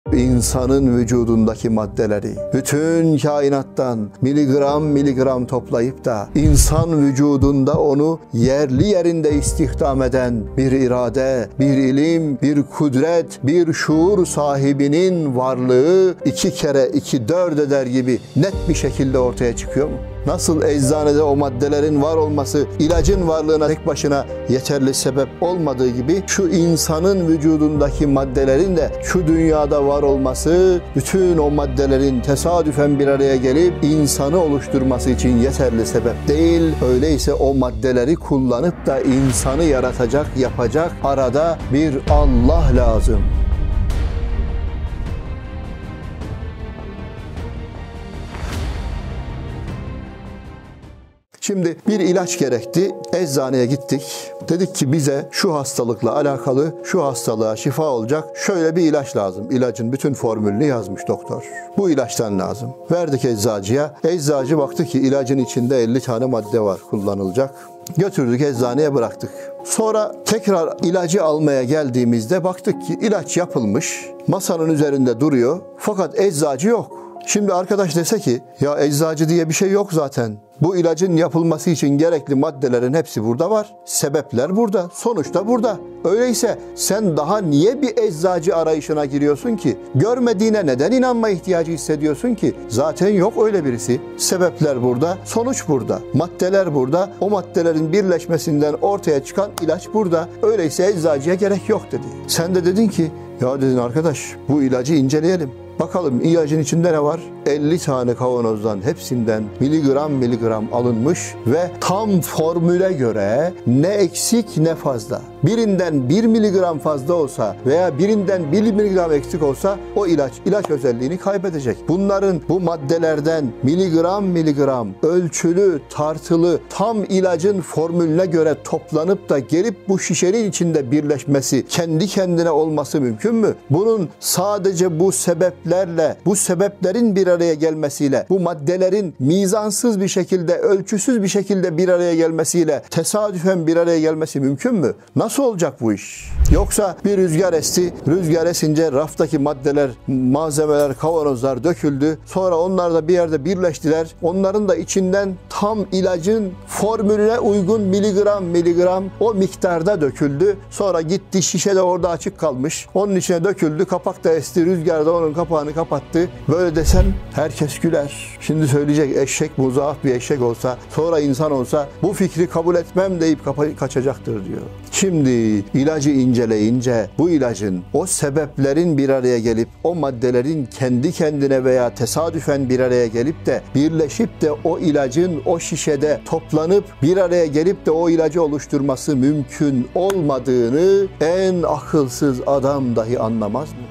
İnsanın vücudundaki maddeleri bütün kainattan miligram miligram toplayıp da insan vücudunda onu yerli yerinde istihdam eden bir irade, bir ilim, bir kudret, bir şuur sahibinin varlığı 2 kere 2 4 eder gibi net bir şekilde ortaya çıkıyor mu? Nasıl eczanede o maddelerin var olması ilacın varlığına tek başına yeterli sebep olmadığı gibi şu insanın vücudundaki maddelerin de şu dünyada var olması bütün o maddelerin tesadüfen bir araya gelip insanı oluşturması için yeterli sebep değil. Öyleyse o maddeleri kullanıp da insanı yaratacak, yapacak arada bir Allah lazım. Şimdi bir ilaç gerekti. Eczaneye gittik. Dedik ki bize şu hastalıkla alakalı, şu hastalığa şifa olacak şöyle bir ilaç lazım. İlacın bütün formülünü yazmış doktor. Bu ilaçtan lazım. Verdik eczacıya. Eczacı baktı ki ilacın içinde 50 tane madde var kullanılacak. Götürdük eczaneye bıraktık. Sonra tekrar ilacı almaya geldiğimizde baktık ki ilaç yapılmış. Masanın üzerinde duruyor. Fakat eczacı yok. Şimdi arkadaş dese ki ya eczacı diye bir şey yok zaten. Bu ilacın yapılması için gerekli maddelerin hepsi burada var. Sebepler burada. Sonuçta burada. Öyleyse sen daha niye bir eczacı arayışına giriyorsun ki? Görmediğine neden inanma ihtiyacı hissediyorsun ki? Zaten yok öyle birisi. Sebepler burada. Sonuç burada. Maddeler burada. O maddelerin birleşmesinden ortaya çıkan ilaç burada. Öyleyse eczacıya gerek yok dedi. Sen de dedin ki ya dedin arkadaş bu ilacı inceleyelim. Bakalım ilacın içinde ne var? 50 tane kavanozdan hepsinden miligram miligram alınmış ve tam formüle göre ne eksik ne fazla. Birinden 1 miligram fazla olsa veya birinden 1 miligram eksik olsa o ilaç özelliğini kaybedecek. Bunların bu maddelerden miligram miligram ölçülü, tartılı tam ilacın formülüne göre toplanıp da gelip bu şişenin içinde birleşmesi, kendi kendine olması mümkün mü? Bunun sadece bu bu sebeplerin bir araya gelmesiyle, bu maddelerin mizansız bir şekilde, ölçüsüz bir şekilde bir araya gelmesiyle, tesadüfen bir araya gelmesi mümkün mü? Nasıl olacak bu iş? Yoksa bir rüzgar esti, rüzgar esince raftaki maddeler, malzemeler, kavanozlar döküldü. Sonra onlar da bir yerde birleştiler. Onların da içinden tam ilacın formülüne uygun miligram miligram o miktarda döküldü. Sonra gitti şişe de orada açık kalmış. Onun içine döküldü, kapak da esti, rüzgar da onun kapağını kapattı. Böyle desem herkes güler. Şimdi söyleyecek eşek muzaaf bir eşek olsa, sonra insan olsa bu fikri kabul etmem deyip kaçacaktır diyor. Şimdi ilacı inceleyince bu ilacın o sebeplerin bir araya gelip o maddelerin kendi kendine veya tesadüfen bir araya gelip de birleşip de o ilacın o şişede toplanıp bir araya gelip de o ilacı oluşturması mümkün olmadığını en akılsız adam dahi anlamaz mı?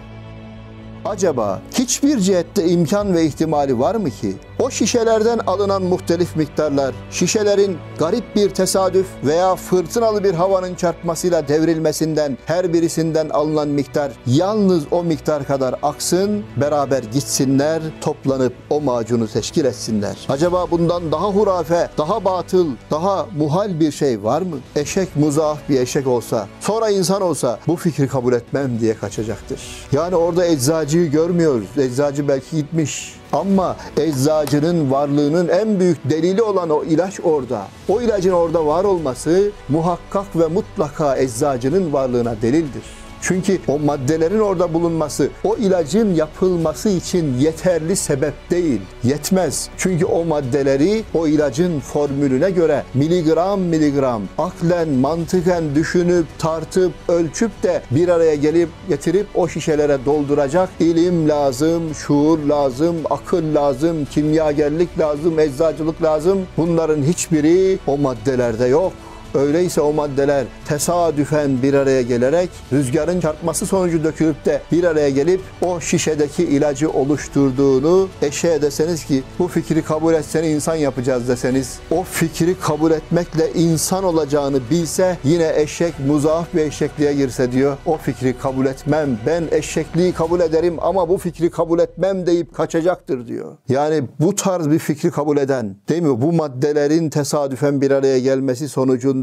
Acaba hiçbir cihette imkan ve ihtimali var mı ki o şişelerden alınan muhtelif miktarlar, şişelerin garip bir tesadüf veya fırtınalı bir havanın çarpmasıyla devrilmesinden her birisinden alınan miktar yalnız o miktar kadar aksın, beraber gitsinler, toplanıp o macunu teşkil etsinler. Acaba bundan daha hurafe, daha batıl, daha muhal bir şey var mı? Eşek muzaaf bir eşek olsa, sonra insan olsa bu fikri kabul etmem diye kaçacaktır. Yani orada eczacıyı görmüyoruz. Eczacı belki gitmiş. Ama eczacının varlığının en büyük delili olan o ilaç orada. O ilacın orada var olması muhakkak ve mutlaka eczacının varlığına delildir. Çünkü o maddelerin orada bulunması o ilacın yapılması için yeterli sebep değil, yetmez. Çünkü o maddeleri o ilacın formülüne göre miligram miligram aklen, mantıken düşünüp, tartıp, ölçüp de bir araya getirip o şişelere dolduracak ilim lazım, şuur lazım, akıl lazım, kimyagerlik lazım, eczacılık lazım. Bunların hiçbiri o maddelerde yok. Öyleyse o maddeler tesadüfen bir araya gelerek rüzgarın çarpması sonucu dökülüp de bir araya gelip o şişedeki ilacı oluşturduğunu eşeğe deseniz ki bu fikri kabul etsene insan yapacağız deseniz o fikri kabul etmekle insan olacağını bilse yine eşek muzaaf bir eşekliğe girse diyor o fikri kabul etmem, ben eşekliği kabul ederim ama bu fikri kabul etmem deyip kaçacaktır diyor. Yani bu tarz bir fikri kabul eden değil mi? Bu maddelerin tesadüfen bir araya gelmesi sonucunda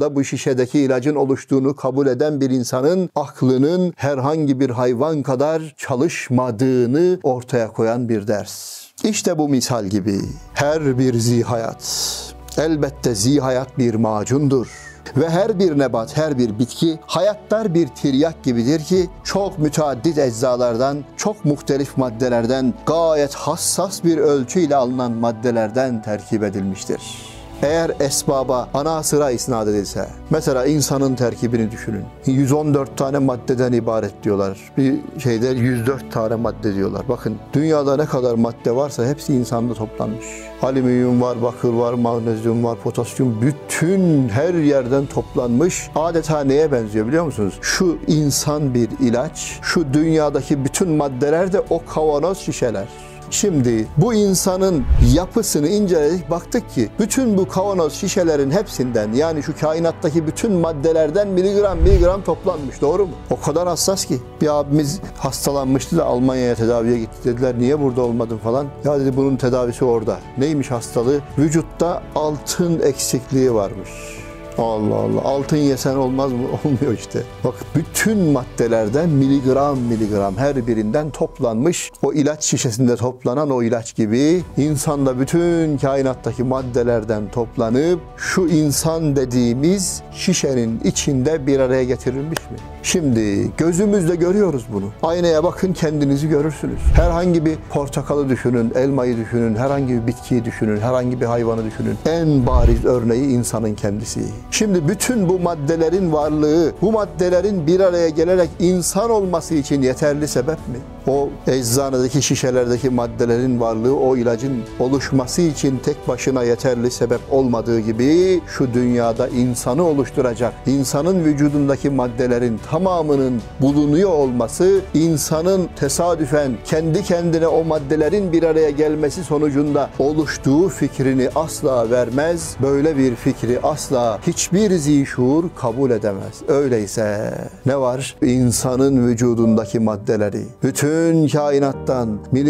altında bu şişedeki ilacın oluştuğunu kabul eden bir insanın aklının herhangi bir hayvan kadar çalışmadığını ortaya koyan bir ders. İşte bu misal gibi her bir zihayat, elbette zihayat bir macundur. Ve her bir nebat, her bir bitki hayattar bir tiryak gibidir ki çok müteaddit eczalardan, çok muhtelif maddelerden, gayet hassas bir ölçüyle alınan maddelerden terkip edilmiştir. Eğer esbaba ana sıra isnat edilse, mesela insanın terkibini düşünün. 114 tane maddeden ibaret diyorlar. Bir şeyde 104 tane madde diyorlar. Bakın dünyada ne kadar madde varsa hepsi insanda toplanmış. Alüminyum var, bakır var, magnezyum var, potasyum, bütün her yerden toplanmış. Adeta neye benziyor biliyor musunuz? Şu insan bir ilaç, şu dünyadaki bütün maddeler de o kavanoz şişeler. Şimdi bu insanın yapısını inceledik, baktık ki bütün bu kavanoz şişelerin hepsinden, yani şu kainattaki bütün maddelerden miligram toplanmış, doğru mu? O kadar hassas ki. Bir abimiz hastalanmıştı da Almanya'ya tedaviye gitti. Dediler niye burada olmadın falan. Ya dedi bunun tedavisi orada. Neymiş hastalığı? Vücutta altın eksikliği varmış. Allah Allah. Altın yesen olmaz mı? Olmuyor işte. Bak bütün maddelerden miligram her birinden toplanmış. O ilaç şişesinde toplanan o ilaç gibi insanda bütün kainattaki maddelerden toplanıp şu insan dediğimiz şişenin içinde bir araya getirilmiş mi? Şimdi gözümüzle görüyoruz bunu. Aynaya bakın, kendinizi görürsünüz. Herhangi bir portakalı düşünün, elmayı düşünün, herhangi bir bitkiyi düşünün, herhangi bir hayvanı düşünün. En bariz örneği insanın kendisi. Şimdi bütün bu maddelerin varlığı, bu maddelerin bir araya gelerek insan olması için yeterli sebep mi? O eczanedeki şişelerdeki maddelerin varlığı o ilacın oluşması için tek başına yeterli sebep olmadığı gibi şu dünyada insanı oluşturacak, insanın vücudundaki maddelerin tamamının bulunuyor olması insanın tesadüfen kendi kendine o maddelerin bir araya gelmesi sonucunda oluştuğu fikrini asla vermez. Böyle bir fikri asla hiçbir zişur kabul edemez. Öyleyse ne var? İnsanın vücudundaki maddeleri bütün kainattan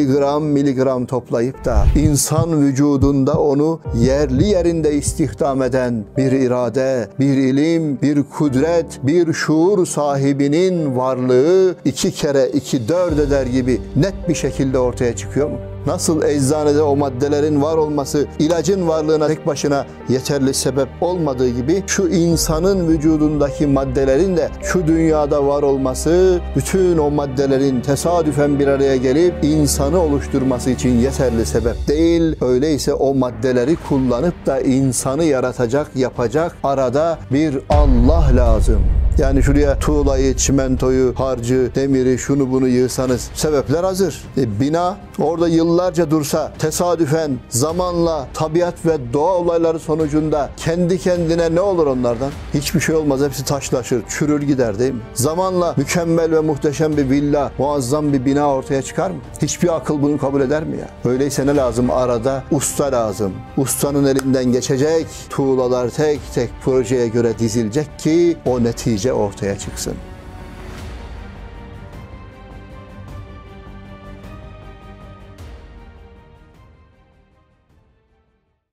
miligram toplayıp da insan vücudunda onu yerli yerinde istihdam eden bir irade, bir ilim, bir kudret, bir şuur sahibinin varlığı 2 kere 2 4 eder gibi net bir şekilde ortaya çıkıyor mu? Nasıl eczanede o maddelerin var olması ilacın varlığına tek başına yeterli sebep olmadığı gibi şu insanın vücudundaki maddelerin de şu dünyada var olması bütün o maddelerin tesadüfen bir araya gelip insanı oluşturması için yeterli sebep değil. Öyleyse o maddeleri kullanıp da insanı yaratacak, yapacak arada bir Allah lazım. Yani şuraya tuğlayı, çimentoyu, harcı, demiri, şunu bunu yığsanız sebepler hazır. Bina orada yıllarca dursa tesadüfen zamanla tabiat ve doğa olayları sonucunda kendi kendine ne olur onlardan? Hiçbir şey olmaz. Hepsi taşlaşır, çürür gider değil mi? Zamanla mükemmel ve muhteşem bir villa, muazzam bir bina ortaya çıkar mı? Hiçbir akıl bunu kabul eder mi ya? Öyleyse ne lazım? Arada usta lazım. Ustanın elinden geçecek, tuğlalar tek tek projeye göre dizilecek ki o netice ortaya çıksın.